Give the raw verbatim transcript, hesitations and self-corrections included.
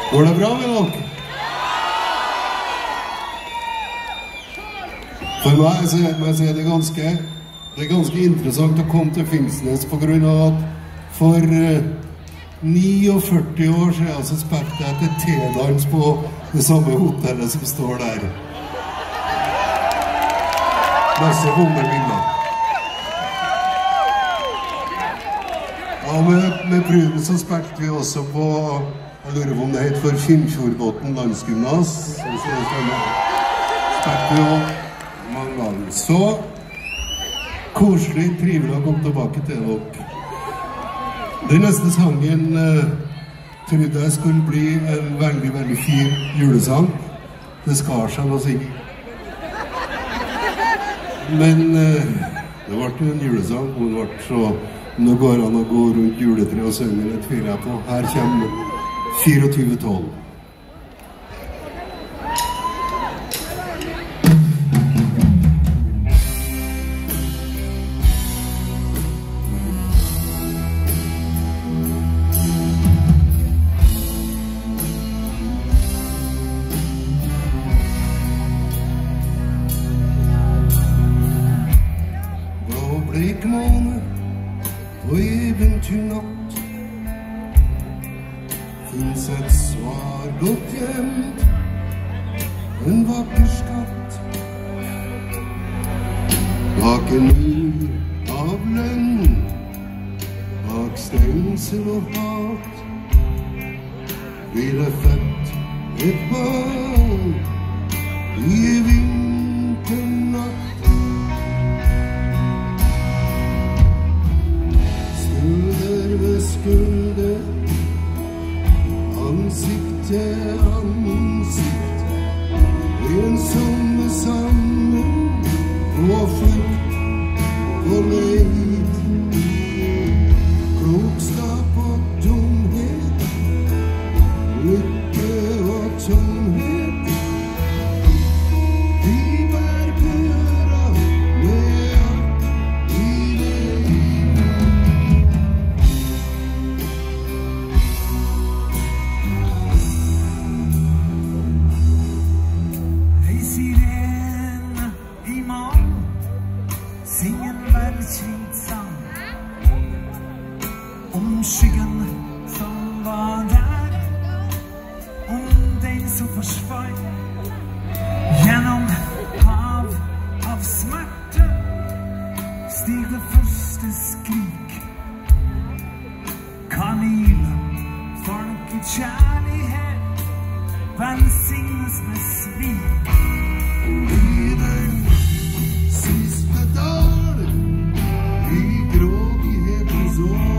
Går det bra med dere? For meg så er det ganske, det er ganske interessant å komme til Finnsnes på grunn av at for førtini år siden så spilte jeg til T-dans på det samme hotellet som står der. Masse bommelminner. Ja, med, med Pruden så spilte vi også på, jeg lurer på om det heter for Finnfjordbåten landsgymnas. Så spilte vi også mange ganger. Så koselig, trivelig å komme tilbake til dere. Den neste sangen uh, trodde jeg skulle bli en veldig, veldig fin julesang. Det skar seg å synge. Men uh, det ble jo en julesang, og det ble så nå går han å gå rundt juletre og synge, det tviler jeg på. Her kommer tjuefire tolv. Blekmåne på eventyrnatt finnes et svar godt gjemt, en vakker skatt bak en mur av løgn, bak stengsel og hat blir det født et barn i vinternatt. Skulder, ansikt til ansikt, en sommer sammen på flukt og leit, klokskap og tomhet, lykke og tomhet. Vi bær børa med alt i det. Sirene i morgen, syng en velkjent sang om skyggen som var der, om deg som forsvant gjennom hav av smerte. Stig det første skrik, Camilla, folkekjærlighet, velsignes med svik. I den siste dal, i grådighetens år,